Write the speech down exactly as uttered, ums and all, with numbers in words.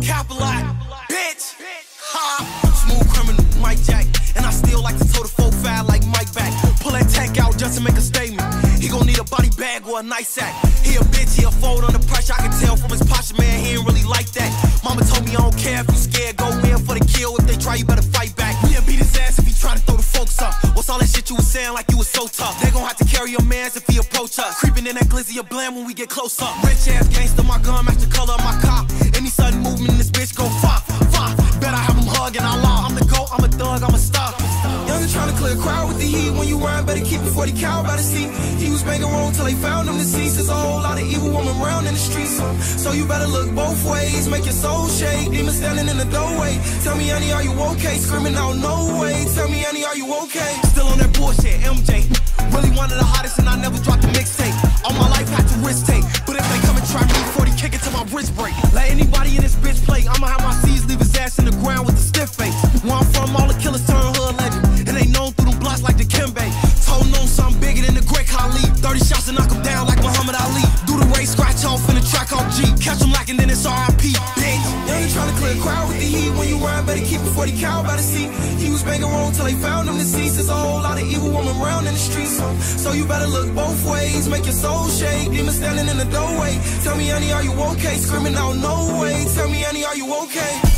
Capital, bitch. Ha. Smooth criminal, Mike Jack. And I still like to toe the four five like Mike back. Pull that tank out just to make a statement. He gon' need a body bag or a nice sack. He a bitch, he a fold under pressure. I can tell from his posture, man, he ain't really like that. Mama told me I don't care if you scared. Go in for the kill. If they try, you better fight back. We'll beat his ass if he try to throw the folks up. What's all that shit you was saying like you was so tough? They gon' have to carry your mans if he approach us. Creeping in that glizzy of blam when we get close up. Rich ass gangster, my gun match the color of my car. Any sudden movement in this bitch go fuck, fuck. Bet I have him hugging I law. I'm the GOAT, I'm a thug, I'm a star. Youngin' tryna clear a crowd with the heat. When you rhyme, better keep it forty cal by the seat. He was banging wrong till they found him deceased. There's a whole lot of evil woman around in the streets. So you better look both ways, make your soul shake. Demon standing in the doorway. Tell me, honey, are you okay? Screaming out, no way. Tell me, honey, are you okay? Still on that bullshit, M J. Really one of the hottest and I never dropped a mixtape. All my life had to risk take. But if they come and try me, forty kick it till my wrist break. Let anybody in this bitch play. I'ma have my C's leave his ass in the ground with a stiff face. Where I'm from, all the killers turn hood legend. And they known through them blocks like the Kimbe. Told known something bigger than the Great Khali. thirty shots and knock him down like Muhammad Ali. Do the race, scratch off in the track off G. Catch him lacking, then it's R I P, bitch. They ain't tryna clear a crowd with the heat. When you rhyme, better keep it forty cal by the seat. He was banging wrong till they found him deceased. There's a whole lot of evil woman around in the streets. So you better look both ways, make your soul shake. Demon standing in the doorway. Tell me, honey, are you okay? Screaming out, no way. Tell me, honey, are you okay?